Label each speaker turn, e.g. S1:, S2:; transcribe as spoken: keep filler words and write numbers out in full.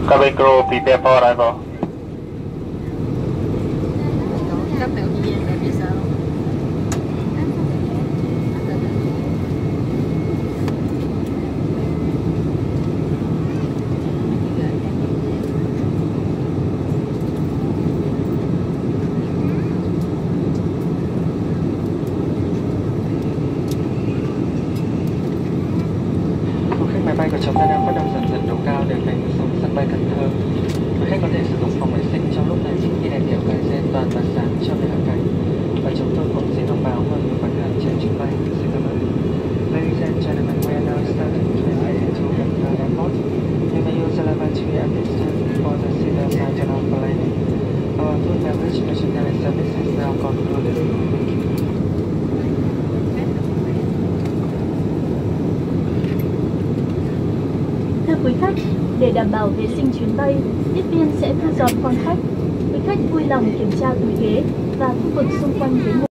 S1: Cabin crew prepare for arrival.
S2: Cấp mẹ gì vậy biết sao?
S3: Máy bay của chúng ta đang bắt đầu dần dần độ cao để về xuống sân bay Cần Thơ. Quý khách có thể sử dụng phòng vệ sinh trong lúc này khi đèn hiệu cải gen toàn và sáng cho việc hạ cánh. Và chúng tôi cũng xin thông báo mời quý khách hàng trên chuyến bay. Xin cảm ơn. Ladies and gentlemen, we are now starting to fly into Cần Thơ Airport. You may use the lavatory at this time before the seatbelt sign turn off for landing. Our food beverage missionary service is now concluded.
S4: Thưa quý khách, để đảm bảo vệ sinh chuyến bay, tiếp viên sẽ thu dọn khoang khách. Quý khách vui lòng kiểm tra túi ghế và khu vực xung quanh ghế ngồi.